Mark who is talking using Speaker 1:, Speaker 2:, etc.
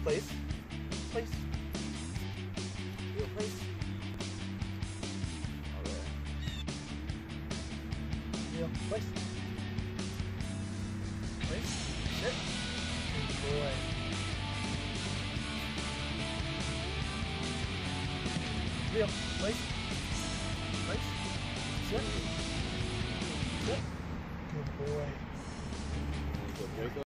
Speaker 1: Place. Place. Real place. Alright. Real place. Place. Sit. Good boy. Real place. Place. Sit. Sit. Good boy.